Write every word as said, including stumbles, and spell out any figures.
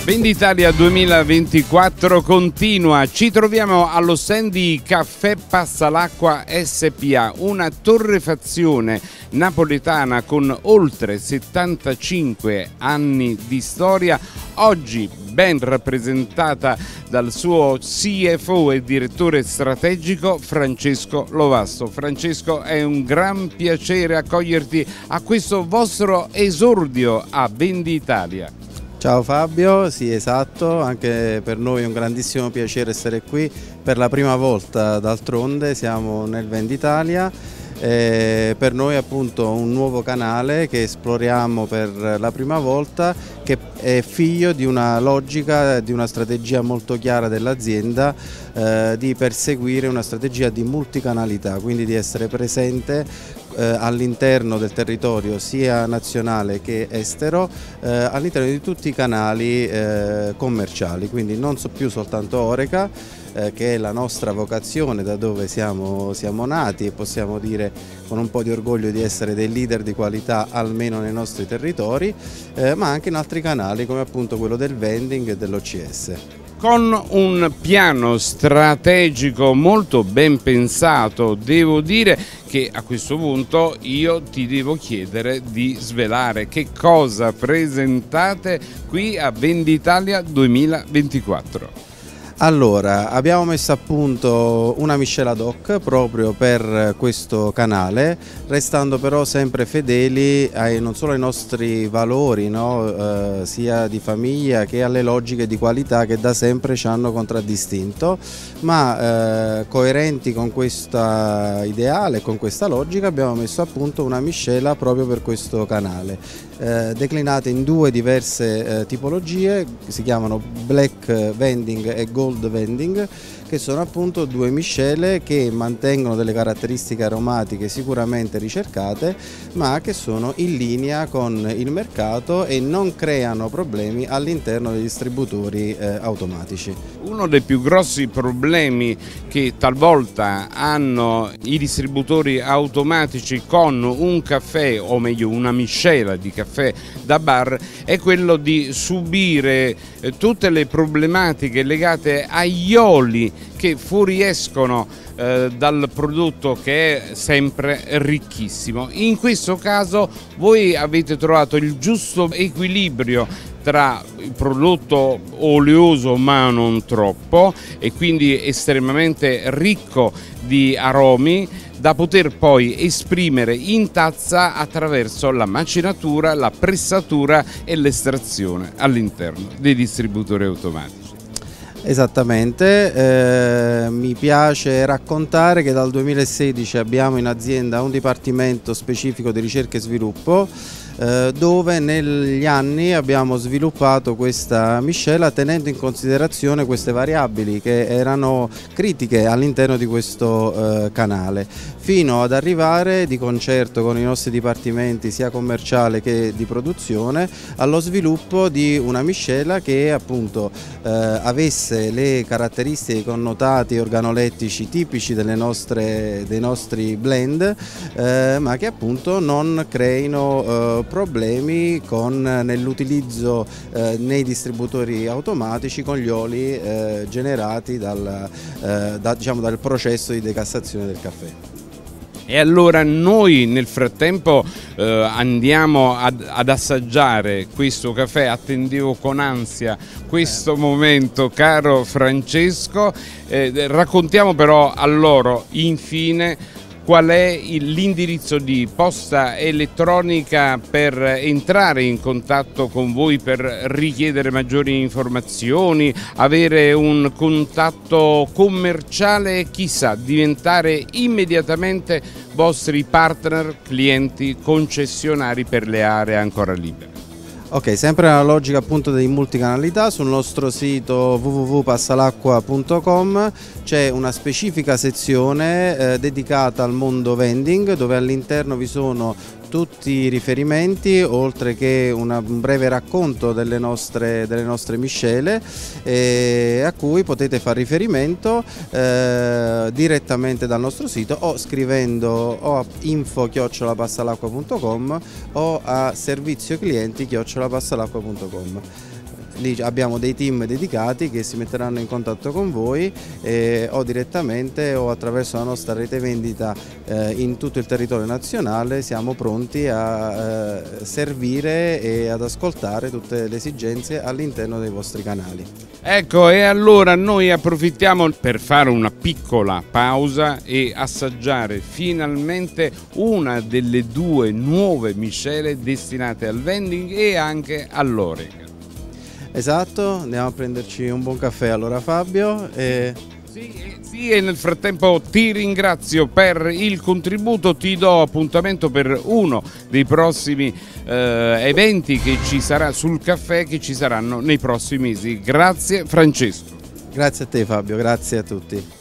Venditalia duemilaventiquattro continua, ci troviamo allo stand di Caffè Passalacqua S P A, una torrefazione napoletana con oltre settantacinque anni di storia, oggi ben rappresentata dal suo C F O e direttore strategico Francesco Lovasto. Francesco, è un gran piacere accoglierti a questo vostro esordio a Venditalia. Ciao Fabio, sì esatto, anche per noi è un grandissimo piacere essere qui per la prima volta, d'altronde siamo nel Venditalia, eh, per noi è appunto un nuovo canale che esploriamo per la prima volta, che è figlio di una logica, di una strategia molto chiara dell'azienda eh, di perseguire una strategia di multicanalità, quindi di essere presente Eh, all'interno del territorio sia nazionale che estero, eh, all'interno di tutti i canali eh, commerciali, quindi non so più soltanto Horeca, eh, che è la nostra vocazione, da dove siamo, siamo nati e possiamo dire con un po' di orgoglio di essere dei leader di qualità almeno nei nostri territori, eh, ma anche in altri canali come appunto quello del vending e dell'O C S. Con un piano strategico molto ben pensato, devo dire che a questo punto io ti devo chiedere di svelare che cosa presentate qui a Venditalia duemilaventiquattro. Allora, abbiamo messo a punto una miscela doc proprio per questo canale, restando però sempre fedeli ai, non solo ai nostri valori, no? eh, sia di famiglia che alle logiche di qualità che da sempre ci hanno contraddistinto, ma eh, coerenti con questa ideale, con questa logica, abbiamo messo a punto una miscela proprio per questo canale, eh, declinate in due diverse eh, tipologie, si chiamano Black Vending e Gold Vending, che sono appunto due miscele che mantengono delle caratteristiche aromatiche sicuramente ricercate, ma che sono in linea con il mercato e non creano problemi all'interno dei distributori eh, automatici. Uno dei più grossi problemi che talvolta hanno i distributori automatici con un caffè, o meglio una miscela di caffè da bar, è quello di subire eh, tutte le problematiche legate agli oli che fuoriescono eh, dal prodotto, che è sempre ricchissimo. In questo caso voi avete trovato il giusto equilibrio tra il prodotto oleoso ma non troppo, e quindi estremamente ricco di aromi, da poter poi esprimere in tazza attraverso la macinatura, la pressatura e l'estrazione all'interno dei distributori automatici. Esattamente, eh, mi piace raccontare che dal duemilasedici abbiamo in azienda un dipartimento specifico di ricerca e sviluppo, eh, dove negli anni abbiamo sviluppato questa miscela tenendo in considerazione queste variabili che erano critiche all'interno di questo eh, canale, fino ad arrivare di concerto con i nostri dipartimenti sia commerciale che di produzione allo sviluppo di una miscela che appunto eh, avesse le caratteristiche, i connotati organolettici tipici delle nostre, dei nostri blend, eh, ma che appunto non creino eh, problemi con nell'utilizzo eh, nei distributori automatici con gli oli eh, generati dal, eh, da, diciamo, dal processo di decassazione del caffè. E allora noi nel frattempo eh, andiamo ad, ad assaggiare questo caffè. Attendevo con ansia questo momento, caro Francesco. Eh, raccontiamo però a loro infine qual è l'indirizzo di posta elettronica per entrare in contatto con voi, per richiedere maggiori informazioni, avere un contatto commerciale e chissà diventare immediatamente vostri partner, clienti, concessionari per le aree ancora libere. Ok, sempre nella logica appunto di multicanalità, sul nostro sito w w w punto passalacqua punto com c'è una specifica sezione eh, dedicata al mondo vending, dove all'interno vi sono tutti i riferimenti, oltre che una, un breve racconto delle nostre, delle nostre miscele, eh, a cui potete fare riferimento eh, direttamente dal nostro sito o scrivendo o a info chiocciola passalacqua punto com o a servizio clienti chiocciola passalacqua punto com. lì abbiamo dei team dedicati che si metteranno in contatto con voi eh, o direttamente o attraverso la nostra rete vendita eh, in tutto il territorio nazionale. Siamo pronti a eh, servire e ad ascoltare tutte le esigenze all'interno dei vostri canali. Ecco, e allora noi approfittiamo per fare una piccola pausa e assaggiare finalmente una delle due nuove miscele destinate al vending e anche all'oreca. Esatto, andiamo a prenderci un buon caffè allora, Fabio. E... Sì, sì, e nel frattempo ti ringrazio per il contributo, ti do appuntamento per uno dei prossimi eh, eventi che ci sarà sul caffè, che ci saranno nei prossimi mesi. Grazie Francesco. Grazie a te Fabio, grazie a tutti.